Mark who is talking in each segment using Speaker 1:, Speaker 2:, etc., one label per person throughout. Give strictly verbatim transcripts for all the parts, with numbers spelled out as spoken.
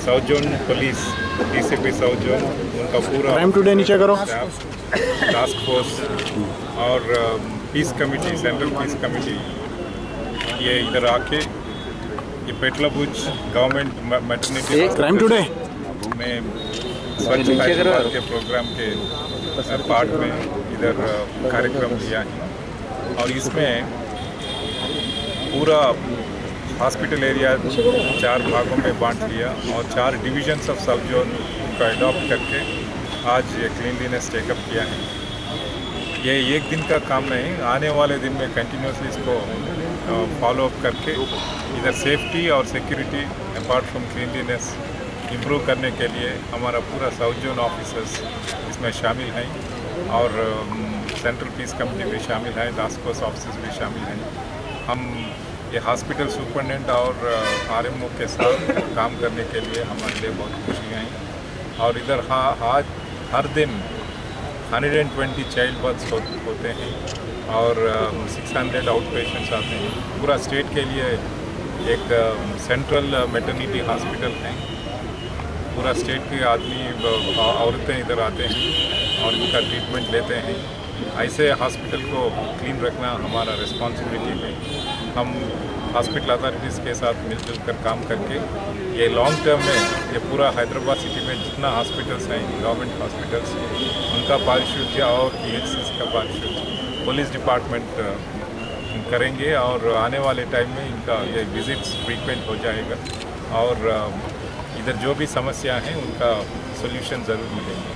Speaker 1: South zone police DCP south zone उनका पूरा
Speaker 2: crime today नीचे करो
Speaker 1: टास्क फोर्स और peace committee central peace committee ये इधर आके ये Petlaburj government maternity
Speaker 2: crime today
Speaker 1: में स्वच्छ भारत के प्रोग्राम के पार्ट में इधर कार्यक्रम लिया है और इसमें पूरा हॉस्पिटल एरिया चार भागों में बांट लिया और चार डिविजन्स ऑफ साउथ जोन को अडॉप्ट करके आज ये क्लीनलीनेस चेकअप किया है। ये एक दिन का काम नहीं, आने वाले दिन में कंटिन्यूसली इसको फॉलो अप करके इधर सेफ्टी और security apart from cleanliness improve करने के लिए हमारा पूरा साउथ जोन ऑफिसर्स इसमें शामिल हैं और सेंट्रल पीस कमेटी भी शामिल है, टास्क फोर्स ऑफिसर्स भी शामिल हैं। हम ये हॉस्पिटल सुपरडेंट और आरएमओ के साथ काम करने के लिए हमारे लिए बहुत खुशी है और इधर हाँ आज हर दिन एक सौ बीस चाइल्ड बर्थ्स हो, होते हैं और छह सौ आउट पेशेंट्स आते हैं। पूरा स्टेट के लिए एक सेंट्रल मैटरनिटी हॉस्पिटल है, पूरा स्टेट के आदमी औरतें इधर आते हैं और इनका ट्रीटमेंट लेते हैं। ऐसे हॉस्पिटल को क्लीन रखना हमारा रिस्पॉन्सिबिलिटी है। हम हॉस्पिटल अथॉरिटीज़ के साथ मिलजुल कर काम करके ये लॉन्ग टर्म में ये पूरा हैदराबाद सिटी में जितना हॉस्पिटल्स हैं गवर्नमेंट हॉस्पिटल्स उनका पारिशुद्ध और पीएचसीज का पारिशुद्ध पुलिस डिपार्टमेंट करेंगे और आने वाले टाइम में इनका ये विजिट्स फ्रीक्वेंट हो जाएगा और इधर जो भी समस्या हैं उनका सोल्यूशन ज़रूर मिलेंगे।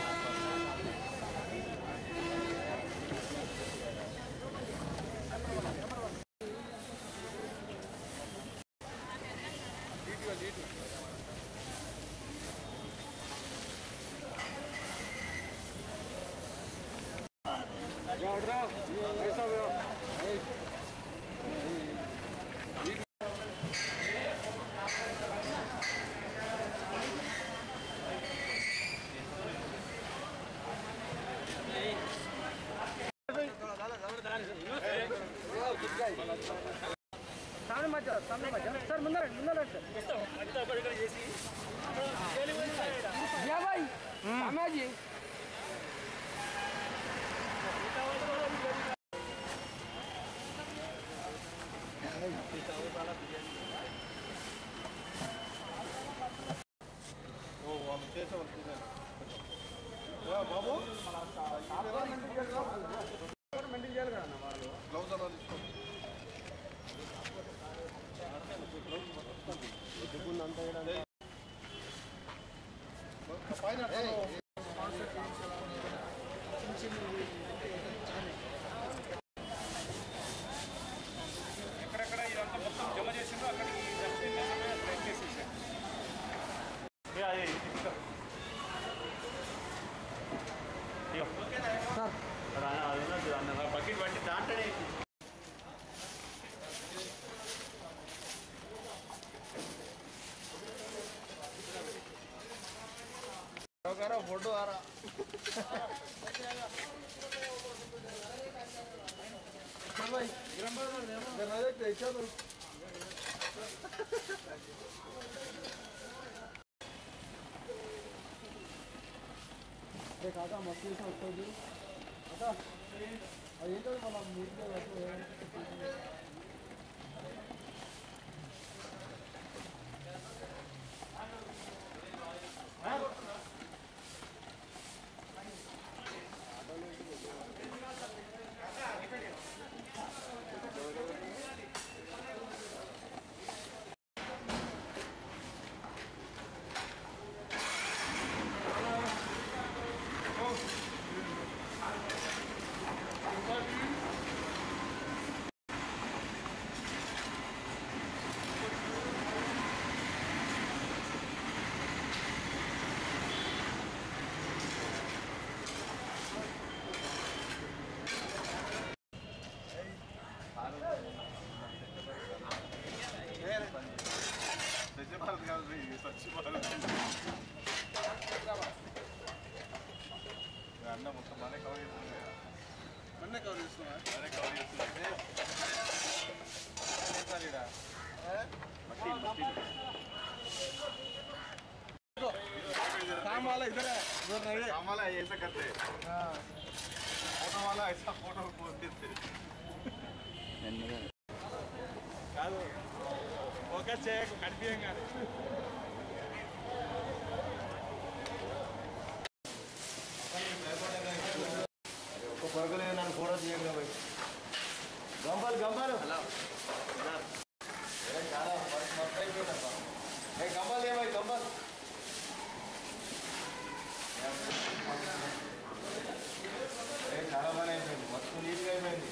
Speaker 3: सामने मत जाओ, सामने मत जाओ सर, मुंदर मुंदर भाई सामने जी బాబు మెయింటైన్ చేయాలి కదా వాళ్ళు గ్లౌజ్ అలా ఎక్కడెక్కడ ఇదంతా మొత్తం జమ చేసిందో అక్కడికి ట్రైన్ చేసేసారు బకెట్ పట్టి దాంట్లోనే फोटो आ रहा भाई काका मछली से उत्तर दी आता ये तो मतलब मीट के वैसे है అన్న మొత్తం మనే కవర్ చేస్తున్నా మనే కవర్ చేస్తున్నా మనే కవర్ చేస్తున్నా ఏ సారీడా ఏ మట్టి మట్టి काम वाला ऐसा करते हैं, फोटो वाला ऐसा फोटो पोस्ट देते కాదు ఫోకస్ చేయక కనిపించగానే ఒక బర్గర్ నన్ను ఫోటో తీయండి భాయ్ గంబల్ గంబల్ హలో అరే చాలా మస్త్ అయిపోయిందప్ప ఏ గంబల్ ఏ భాయ్ గంబల్ ఏ చాలా బాగా అయిపోయింది మస్తు నీట్గా అయిపోయింది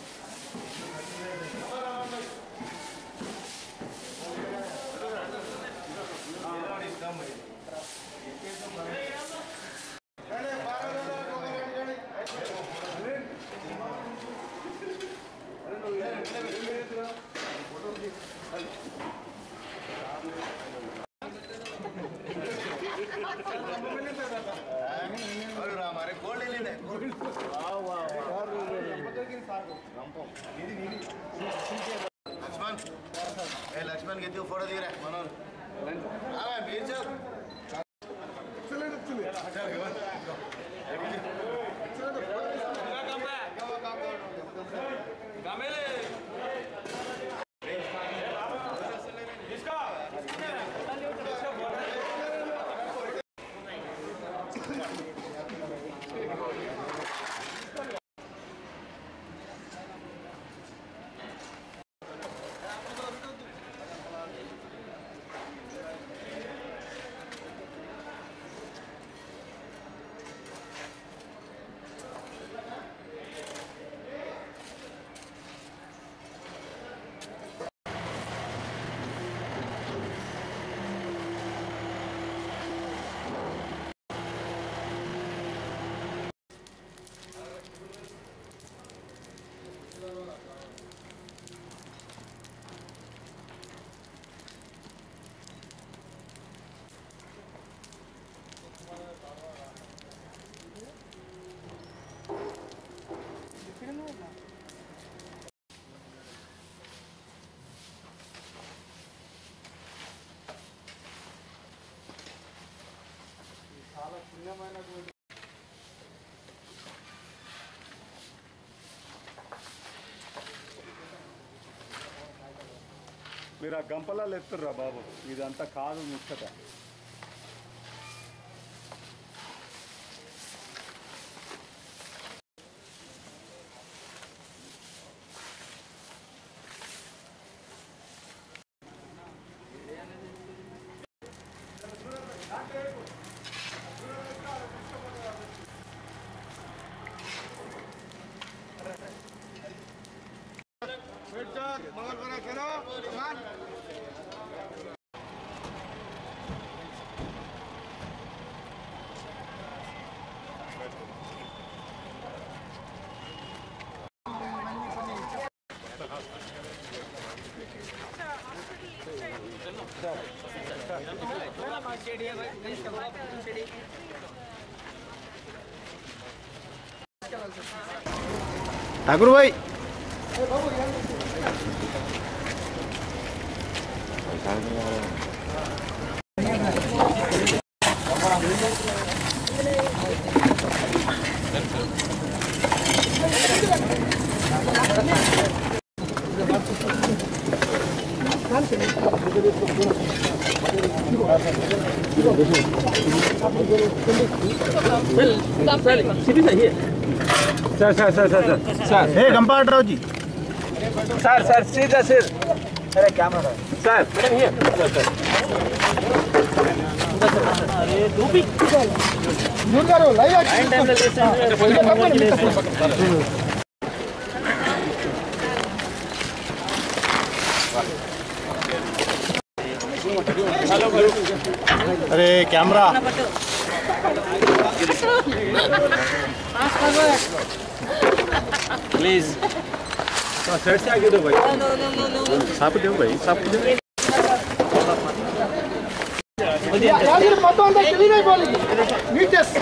Speaker 3: हमारे गोल्ड लेने लक्ष्मण ए लक्ष्मण के तू फोटो दिख रहा है मनोहर हाँ बीच
Speaker 2: మీరు ఆ గంపలాలు ఎత్తుర్రా బాబు, ఇదంతా కాదు ముచ్చట.
Speaker 3: ठाकुर भाई
Speaker 2: sir sir sir sir sir
Speaker 3: हे गंपाटराव जी
Speaker 2: సార్ సార్ సీదా సార్
Speaker 3: अरे कैमरा
Speaker 2: సార్
Speaker 3: दूर करो लाइव अरे कैमरा
Speaker 2: प्लीज साइड से आगे दो भाई. साप दो भाई, साप दो.
Speaker 3: మొత్తం అంతా క్లీన్ అయిపోవాలి నీట్నెస్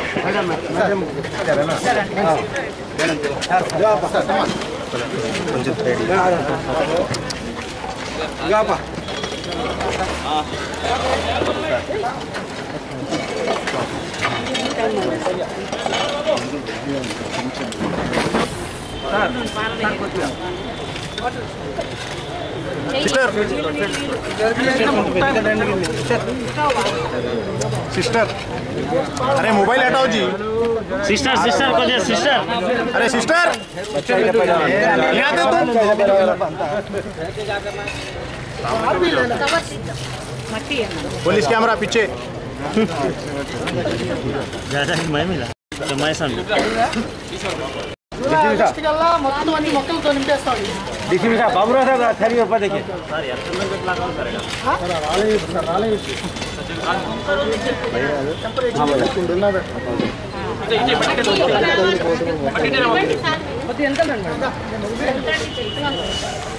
Speaker 3: కొంచెం సిస్టర్ सिस्टर अरे मोबाइल हटाओ जी
Speaker 2: सिस्टर सिस्टर को दे सिस्टर
Speaker 3: अरे सिस्टर यहाँ दे तुम पुलिस कैमरा पीछे
Speaker 2: ज्यादा मैं मिला तो मैं समझ बाबूराव साहब थरी ऊपर देखिए
Speaker 4: ఎంత